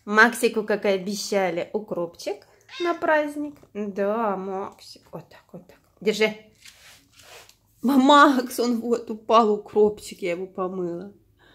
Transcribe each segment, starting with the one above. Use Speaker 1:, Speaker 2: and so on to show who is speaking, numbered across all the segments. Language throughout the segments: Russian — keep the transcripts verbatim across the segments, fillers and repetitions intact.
Speaker 1: Максику, как и обещали, укропчик на праздник. Да, Максик. Вот так, вот так. Держи. Макс, он вот упал, укропчик, я его помыла.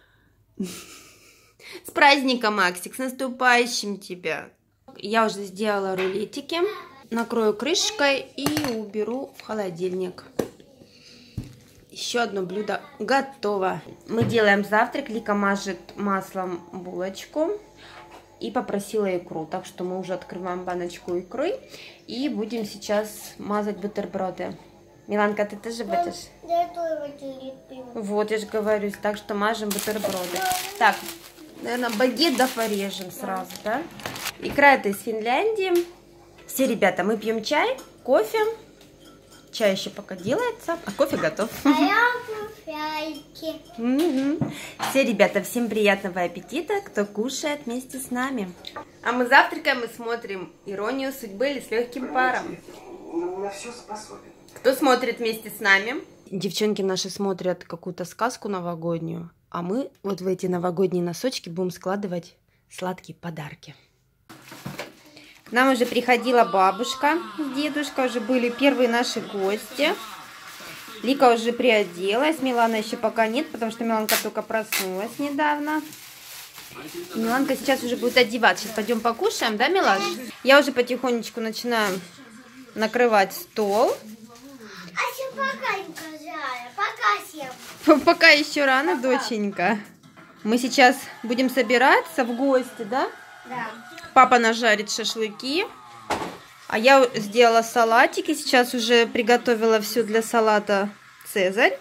Speaker 1: С праздником, Максик, с наступающим тебя. Я уже сделала рулетики. Накрою крышкой и уберу в холодильник. Еще одно блюдо готово. Мы делаем завтрак. Лика мажет маслом булочку. И попросила икру. Так что мы уже открываем баночку икры. И будем сейчас мазать бутерброды. Миланка, ты тоже будешь?
Speaker 2: Я тоже буду.
Speaker 1: Вот, я же говорю. Так что мажем бутерброды. Так, наверное, багет порежем сразу, да? Икра это из Финляндии. Все, ребята, мы пьем чай, кофе. Чай еще пока делается, а кофе готов.
Speaker 2: А я буфайки.
Speaker 1: Все, ребята, всем приятного аппетита, кто кушает вместе с нами. А мы завтракаем и смотрим «Иронию судьбы» или «С легким паром».
Speaker 3: На все способен.
Speaker 1: Кто смотрит вместе с нами? Девчонки наши смотрят какую-то сказку новогоднюю, а мы вот в эти новогодние носочки будем складывать сладкие подарки. К нам уже приходила бабушка с дедушкой, уже были первые наши гости. Лика уже приоделась, Милана еще пока нет, потому что Миланка только проснулась недавно. И Миланка сейчас уже будет одеваться. Сейчас пойдем покушаем, да, Милаш? Я уже потихонечку начинаю накрывать стол.
Speaker 2: А еще пока не казали, пока съем.
Speaker 1: Пока еще рано, доченька. Мы сейчас будем собираться в гости, да?
Speaker 2: Да.
Speaker 1: Папа нажарит шашлыки, а я сделала салатики. Сейчас уже приготовила все для салата «Цезарь».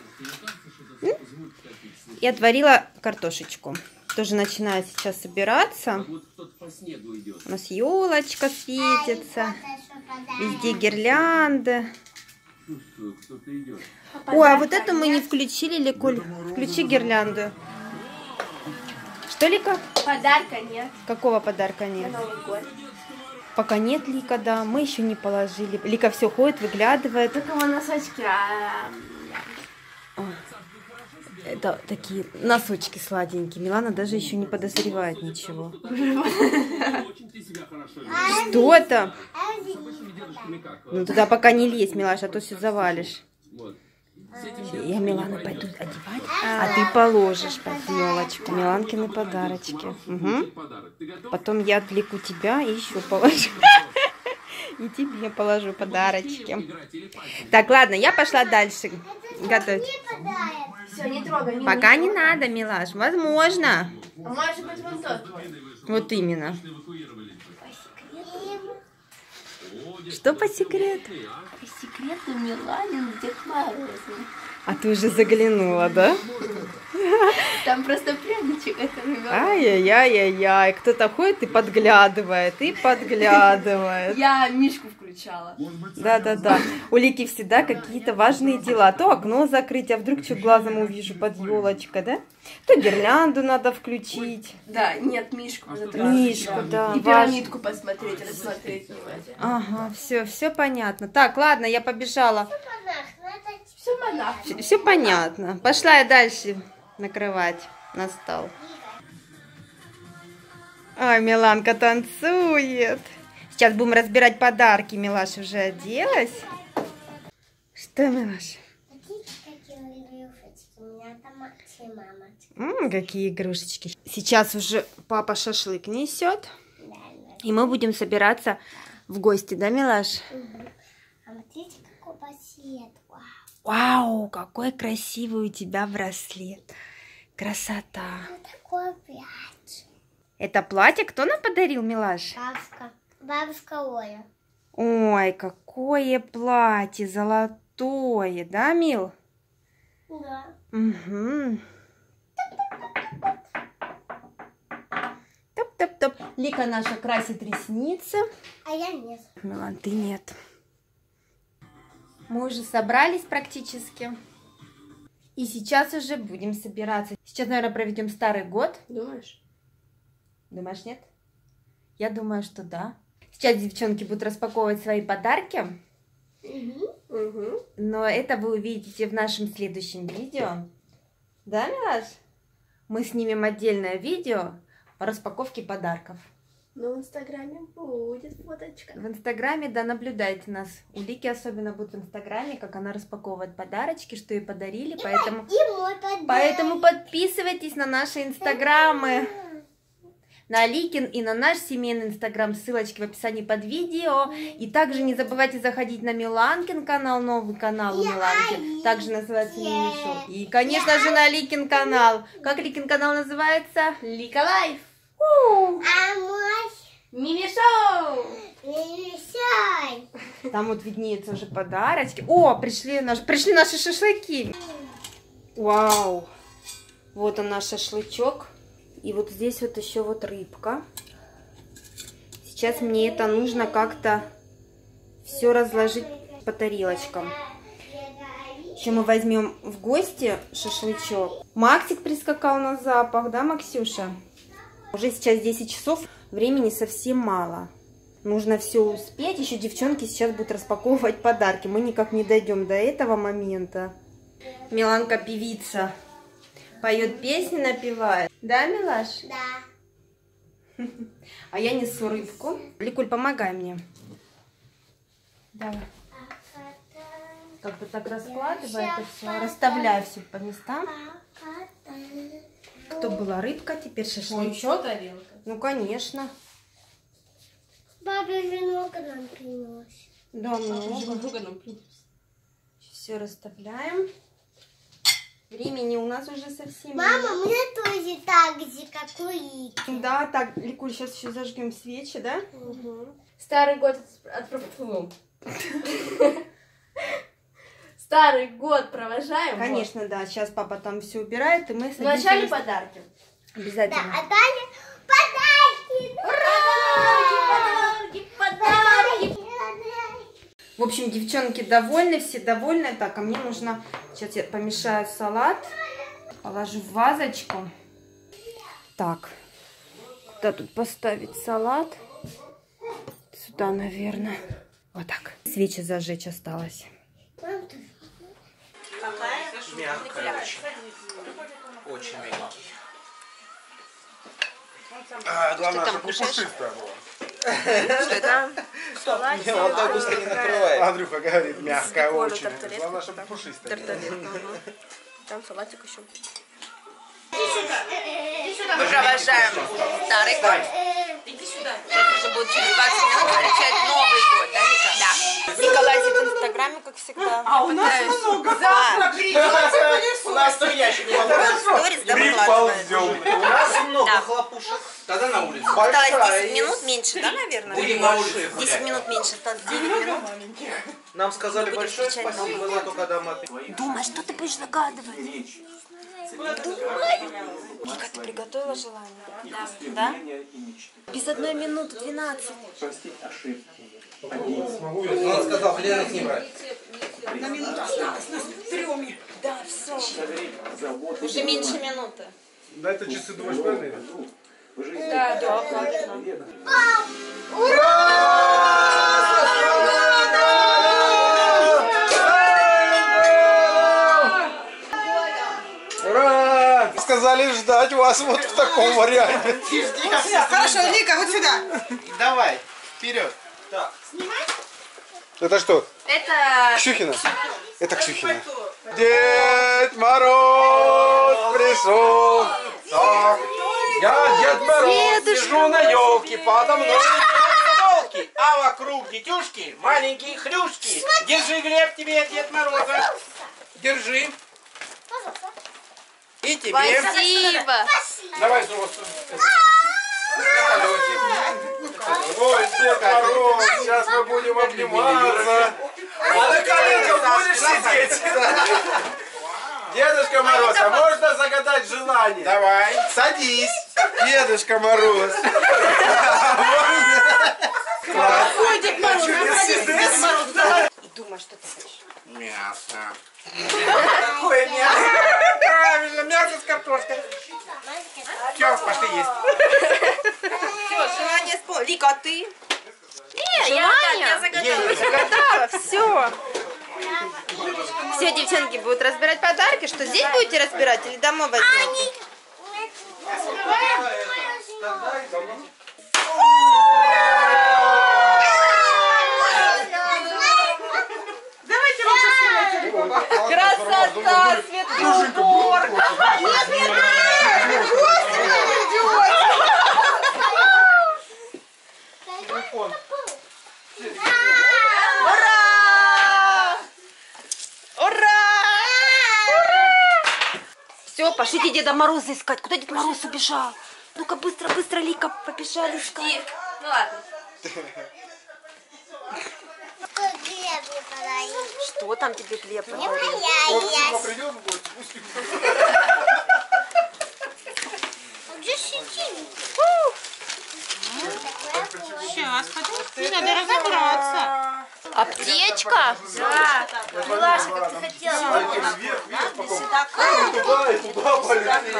Speaker 1: И отварила картошечку. Тоже начинаю сейчас собираться. У нас елочка светится. Везде гирлянды. Ой, а вот эту мы не включили, Ликуль. Включи гирлянду. Что, Лика?
Speaker 2: Подарка нет.
Speaker 1: Какого подарка нет?
Speaker 2: Новый год.
Speaker 1: Пока нет, Лика, да. Мы еще не положили. Лика все ходит, выглядывает.
Speaker 2: Только мы носочки. А...
Speaker 1: Это такие носочки сладенькие. Милана даже еще не подозревает ничего. Что это? Ну туда пока не лезь, Милаша, а то все завалишь. Я Милану пойду одевать, а ты положишь под елочку Миланкины подарочки. Угу. Потом я отвлеку тебя и еще положу. И тебе положу подарочки. Так, ладно, я пошла дальше готовить.
Speaker 2: Все, не трогай. Не
Speaker 1: Пока не надо, Милаш. Возможно.
Speaker 2: А может быть вот тот.
Speaker 1: Вот именно. Что по секрету?
Speaker 2: По секрету Миланин Дед Мороз.
Speaker 1: А ты уже заглянула, да?
Speaker 2: Там просто пряничек это Миланин.
Speaker 1: Ай-яй-яй-яй-яй. Кто-то ходит и подглядывает, и подглядывает.
Speaker 2: Я Мишку включала.
Speaker 1: Да-да-да. У Лики всегда какие-то важные дела. То окно закрыть, а вдруг что глазом увижу под елочкой, да? То гирлянду надо включить.
Speaker 2: Да, нет, Мишку.
Speaker 1: Мишку, да.
Speaker 2: И пирамидку посмотреть, рассмотреть внимательно.
Speaker 1: Ага, все, все понятно. Так, ладно, я побежала.
Speaker 2: Все монах.
Speaker 1: Все понятно. Пошла я дальше накрывать на стол. Ой, Миланка танцует. Сейчас будем разбирать подарки. Милаша уже оделась. Что, Милаша? М-м, какие игрушечки. Сейчас уже папа шашлык несет. И мы будем собираться в гости, да, Милаш?
Speaker 2: Угу. А смотрите, какой браслет. Вау.
Speaker 1: Вау, какой красивый у тебя браслет. Красота.
Speaker 2: Вот такое платье.
Speaker 1: Это платье кто нам подарил, Милаш?
Speaker 2: Бабушка. Бабушка Оля.
Speaker 1: Ой, какое платье золотое, да, Мил?
Speaker 2: Да.
Speaker 1: Угу. Топ-топ-топ. Лика наша красит ресницы.
Speaker 2: А я нет.
Speaker 1: Милан, ты нет. Мы уже собрались практически. И сейчас уже будем собираться. Сейчас, наверное, проведем старый год.
Speaker 2: Думаешь?
Speaker 1: Думаешь, нет? Я думаю, что да. Сейчас девчонки будут распаковывать свои подарки.
Speaker 2: Угу. Угу.
Speaker 1: Но это вы увидите в нашем следующем видео. Да, Милаш? Мы снимем отдельное видео по распаковке подарков.
Speaker 4: Но в Инстаграме будет фоточка.
Speaker 1: В Инстаграме, да, наблюдайте нас. У Лики особенно будет в Инстаграме, как она распаковывает подарочки, что ей подарили. Поэтому,
Speaker 2: И мой подарок.
Speaker 1: поэтому подписывайтесь на наши Инстаграмы. На Ликин и на наш семейный Инстаграм. Ссылочки в описании под видео. И также не забывайте заходить на Миланкин канал, новый канал у Миланки. Также называется Мимишо. И, конечно же, на Ликин канал. Как Ликин канал называется? Лика Лайф.
Speaker 2: А мой
Speaker 1: Мимишо!
Speaker 2: мешай.
Speaker 1: Там вот виднеются уже подарочки. О, пришли, наш... пришли наши шашлыки. Вау. Вот он наш шашлычок. И вот здесь вот еще вот рыбка. Сейчас мне это нужно как-то все разложить по тарелочкам. Еще мы возьмем в гости шашлычок. Максик прискакал на запах, да, Максюша? Уже сейчас десять часов, времени совсем мало. Нужно все успеть. Еще девчонки сейчас будут распаковывать подарки. Мы никак не дойдем до этого момента. Миланка певица. Поет песни, напевает. Да, Милаш?
Speaker 2: Да.
Speaker 1: А я несу рыбку. Ликуль, помогай мне. Давай. Как бы так раскладывай это все. Расставляй все по местам. Кто была рыбка, теперь шашлычок.
Speaker 4: Еще тарелка?
Speaker 1: Ну, конечно.
Speaker 2: Папа же много нам принес.
Speaker 1: Да, много.
Speaker 4: Много нам принес.
Speaker 1: Все расставляем. Времени у нас уже совсем
Speaker 2: Мама,
Speaker 1: нет.
Speaker 2: мне тоже так же, как у Ики.
Speaker 1: Да, так, Ликуль, сейчас еще зажгем свечи, да?
Speaker 4: Угу. Старый год от... Старый год провожаем.
Speaker 1: Конечно, да. Сейчас папа там все убирает, и мы
Speaker 4: Вот. Вначале
Speaker 1: садимся.
Speaker 4: подарки.
Speaker 2: Да,
Speaker 1: Обязательно.
Speaker 2: а далее подарки.
Speaker 4: Подарки, подарки.
Speaker 1: В общем, девчонки довольны, все довольны. Так, а мне нужно... Сейчас я помешаю салат. Положу в вазочку. Так. Куда тут поставить салат? Сюда, наверное. Вот так. Свечи зажечь осталось.
Speaker 3: Мягкая очень. Очень мягкий. А, главное, чтобы пушистая была.
Speaker 1: Что это?
Speaker 3: Не, он так быстро не накрывает.
Speaker 5: Андрюха говорит, мягкая
Speaker 4: Бекону,
Speaker 5: очень.
Speaker 4: тарталетку,
Speaker 5: Главное, чтобы
Speaker 4: там.
Speaker 5: пушистая.
Speaker 4: Там салатик еще.
Speaker 1: Мы провожаем старый год. Сейчас уже будет через двадцать минут встречать Новый год, да, Вика? Да. Николайчик в Инстаграме, как всегда.
Speaker 6: А у нас много. Завтра
Speaker 3: У нас три ящика.
Speaker 1: Сторис, да, выкладывает.
Speaker 3: У нас много
Speaker 1: Да.
Speaker 3: хлопушек. Тогда на улице.
Speaker 1: Осталось
Speaker 3: Большая
Speaker 1: десять минут,
Speaker 3: есть.
Speaker 1: меньше, да, наверное?
Speaker 3: Будем на улице
Speaker 1: десять
Speaker 3: гулять.
Speaker 1: минут меньше, осталось девять минут.
Speaker 3: Нам сказали
Speaker 1: Будем
Speaker 3: большое
Speaker 1: встречать
Speaker 3: спасибо
Speaker 1: Новый
Speaker 3: за то, когда мы отменили.
Speaker 1: Думай, что ты будешь загадывать? Думай. Вика, ты приготовила желание? Да. Да? Без одной минуты, двенадцать.
Speaker 3: Ну, он сказал, хрена их не брать.
Speaker 6: на минуту осталось, нас трёме.
Speaker 1: Да, все. Уже меньше минуты.
Speaker 5: Да, это часы думаешь, правильно?
Speaker 1: Да, да, правильно.
Speaker 5: Ура! Сказали ждать вас вот в таком варианте.
Speaker 6: Хорошо, Вика, вот сюда.
Speaker 3: Давай, вперед. Так.
Speaker 5: Это что?
Speaker 1: Это...
Speaker 5: Ксюхина? Это Ксюхина. Дед Мороз пришел. Так. Я Дед Мороз, сижу на елке, подо мной
Speaker 3: Елки, а вокруг детюшки, маленькие хрюшки. Держи, Глеб, тебе Дед Мороза. Держи. И тебе.
Speaker 1: Спасибо.
Speaker 3: Давай взрослым.
Speaker 5: Ой, Дед Мороз, сейчас мы будем обниматься. А на коленках будешь сидеть? Дедушка Мороз, а можно загадать желание?
Speaker 3: Давай.
Speaker 5: Садись, Дедушка Мороз.
Speaker 4: Ой, Дед Мороз, садись, Дед Мороз.
Speaker 1: И думай, что ты хочешь.
Speaker 3: Мясо.
Speaker 5: Какое мясо?
Speaker 3: Правильно, мясо с картошкой. Все, пошли есть.
Speaker 1: Все, желание исполнено. Лика, а ты? Не, я, я загадала. Загадала, все. Все, девчонки будут разбирать подарки. Что, здесь будете разбирать или домой возьмете? все, пошлите Деда Мороза искать. Куда Дед Мороз убежал? Ну-ка, быстро, быстро, Лика, побежали искать.
Speaker 4: Ну ладно.
Speaker 2: Глеб не подарил.
Speaker 1: Что там тебе Глеб
Speaker 2: Не
Speaker 1: подарил?
Speaker 5: Он типа
Speaker 2: моя
Speaker 5: придет, будет, пусть
Speaker 2: Где сидит?
Speaker 6: Сейчас, подожди, надо разобраться.
Speaker 1: Аптечка?
Speaker 4: Да. Милаша, как ты хотела.
Speaker 5: вверх, вверх, потом туда и туда полетит.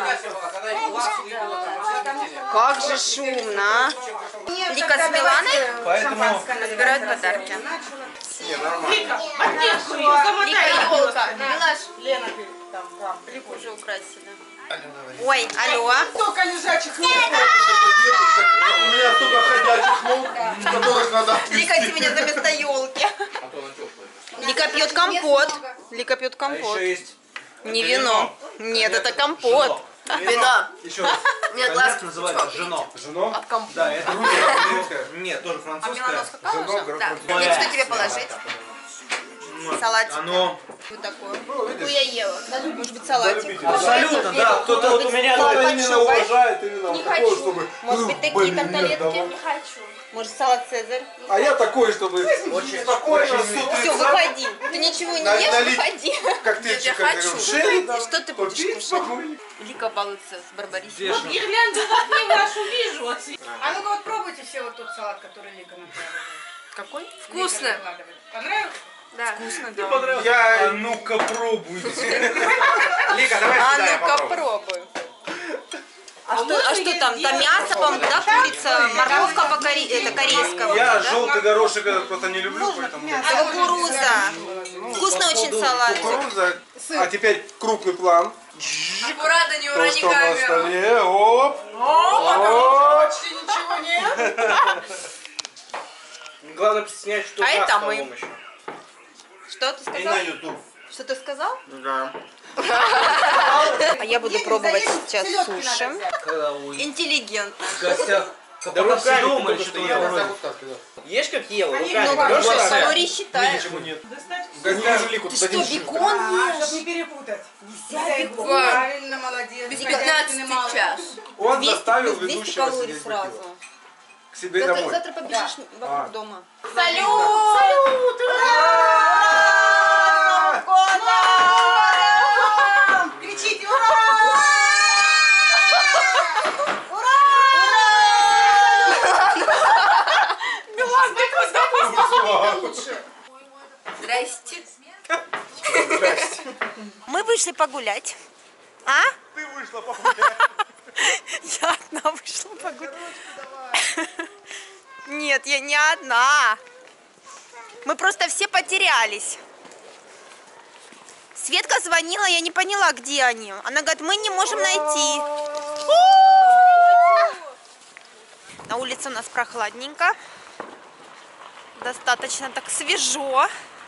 Speaker 1: Как же шумно, а? Лика с Миланой
Speaker 5: Поэтому...
Speaker 1: разбирают подарки.
Speaker 5: Не, нормально.
Speaker 6: Отнесу ее, замотай.
Speaker 1: Елка.
Speaker 6: Милаш, Лена, ты там, там.
Speaker 1: Лику уже украсили. Ой, алло.
Speaker 6: Столько лежачих ног.
Speaker 5: У меня столько ходячих ног, которых надо
Speaker 1: Лика меня за место елки. Лика пьет компот. Лика пьет компот. Не вино. Нет, это компот. Вино.
Speaker 7: Еще раз.
Speaker 1: Нет,
Speaker 7: Коньяк называется жено.
Speaker 5: Жено?
Speaker 1: От компота.
Speaker 7: Да, это русская. Нет, тоже французская.
Speaker 5: Жено,
Speaker 1: Да. Нет, что тебе положить? Салатик.
Speaker 7: Оно
Speaker 1: Вот такое. Ну, я ела. Может быть, салатик.
Speaker 7: абсолютно, да. Кто-то вот у меня
Speaker 5: Кто-то
Speaker 7: говорит,
Speaker 5: именно уважает, именно
Speaker 1: Не
Speaker 5: такое,
Speaker 1: хочу.
Speaker 5: чтобы...
Speaker 1: Может быть, такие
Speaker 5: Блин,
Speaker 1: тарталетки?
Speaker 5: давай.
Speaker 1: Не хочу. Может, салат Цезарь?
Speaker 5: А я такой, чтобы
Speaker 7: Очень-
Speaker 5: спокойно,
Speaker 7: очень-
Speaker 5: с
Speaker 1: Все,
Speaker 5: утреца,
Speaker 1: выходи. Ты ничего не
Speaker 5: На-
Speaker 1: ешь,
Speaker 5: налить
Speaker 1: выходи.
Speaker 5: коктейльчик,
Speaker 1: Я
Speaker 5: как
Speaker 1: хочу.
Speaker 5: говорю, шерри, да,
Speaker 1: Что ты будешь
Speaker 5: попить
Speaker 1: кушать?
Speaker 5: спокойно.
Speaker 1: Лика балуется с Барбарисом.
Speaker 7: Вешал.
Speaker 6: Гирлянду в окне вашу вижу. отсюда. А ну-ка вот пробуйте все вот тот салат, который Лика накладывает.
Speaker 1: Какой?
Speaker 6: Лика
Speaker 4: Вкусно.
Speaker 6: накладывает. Понравился?
Speaker 1: Да. Вкусно, да.
Speaker 5: Я, ну-ка, пробуйте.
Speaker 3: Лика, давай
Speaker 1: А
Speaker 3: сюда, я
Speaker 1: ну-ка,
Speaker 3: попробую.
Speaker 1: пробуй. А, что, а что там? Там мясо, по-моему, да, курица, морковка по-коре... это корейская.
Speaker 5: Я
Speaker 1: да?
Speaker 5: желтый горошек этот просто не люблю, поэтому...
Speaker 1: А кукуруза. Вкусно очень салат.
Speaker 5: Кукуруза. А теперь крупный план.
Speaker 4: Аккуратно, не
Speaker 5: То,
Speaker 4: урони
Speaker 5: что на
Speaker 4: камеру.
Speaker 5: столе. Оп.
Speaker 6: О, почти ничего нет.
Speaker 3: Главное снять, что
Speaker 1: А
Speaker 3: за
Speaker 1: это
Speaker 3: столом
Speaker 1: мы.
Speaker 3: еще.
Speaker 1: Что ты
Speaker 3: И
Speaker 1: сказал?
Speaker 3: на YouTube.
Speaker 1: Что ты сказал?
Speaker 3: Да.
Speaker 1: А я буду пробовать сейчас суши.
Speaker 7: когда у
Speaker 1: Интеллигент.
Speaker 7: в гостях.
Speaker 3: Да
Speaker 7: Пока все
Speaker 3: руками
Speaker 7: думали,
Speaker 3: только
Speaker 7: что
Speaker 3: что
Speaker 7: я
Speaker 3: ела.
Speaker 7: вроде.
Speaker 3: Ешь как ела,
Speaker 6: Они
Speaker 3: руками.
Speaker 6: много
Speaker 3: Берешь
Speaker 6: больше
Speaker 3: руками?
Speaker 1: Калорий считаешь.
Speaker 5: Ничего нет.
Speaker 6: Достать?
Speaker 5: Гостям же лику
Speaker 1: Ты
Speaker 5: туда
Speaker 1: что,
Speaker 5: не жить.
Speaker 1: бекон
Speaker 6: А,
Speaker 1: ешь?
Speaker 6: чтобы не перепутать.
Speaker 1: Нельзя бекон.
Speaker 6: Правильно, молодец.
Speaker 4: пятнадцатый час.
Speaker 5: Он
Speaker 1: двести
Speaker 5: заставил
Speaker 1: плюс двести
Speaker 5: ведущего
Speaker 1: калорий
Speaker 5: сидеть
Speaker 1: сразу.
Speaker 5: выпивать. К себе
Speaker 1: Завтра,
Speaker 5: домой.
Speaker 1: завтра побежишь
Speaker 5: А.
Speaker 1: вокруг дома.
Speaker 6: Салют!
Speaker 1: Салют! Ура! Года!
Speaker 6: Кричите ура!
Speaker 4: Здрасте.
Speaker 1: Мы вышли погулять. А?
Speaker 5: Ты вышла погулять.
Speaker 1: Я одна вышла погулять. Нет, я не одна. Мы просто все потерялись. Светка звонила, я не поняла, где они. Она говорит, мы не можем найти. На улице у нас прохладненько. Достаточно так свежо.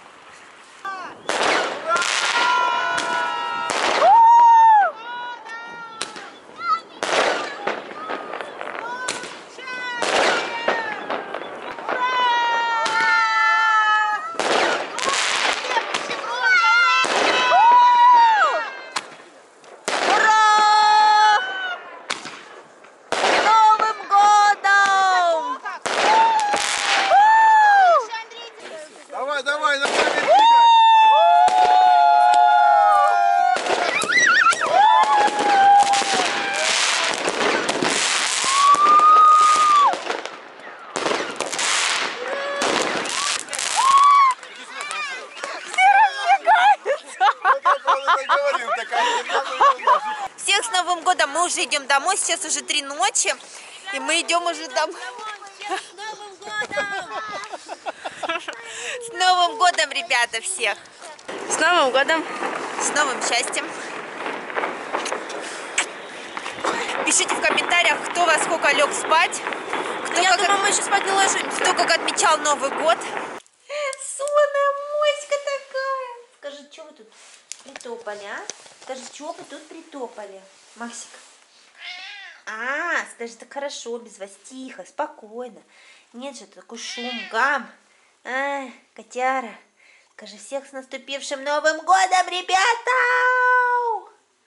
Speaker 5: Давай, давай, давай.
Speaker 1: Всех с Новым годом! Мы уже идем домой, сейчас уже три ночи, и мы идем уже домой. С Новым годом, ребята, всех!
Speaker 4: С Новым годом.
Speaker 1: С новым счастьем! Пишите в комментариях, кто во сколько лег спать, кто,
Speaker 4: Я
Speaker 1: как,
Speaker 4: думаю, мы еще спать не ложимся.
Speaker 1: кто как отмечал Новый год. Сонная моська такая! Скажи, что вы тут притопали, а? Скажи, что вы тут притопали, Максик? А, скажи, так хорошо, без вас, тихо, спокойно. Нет же, такой шум, гам. А, котяра. Скажи, всех с наступившим Новым годом, ребята!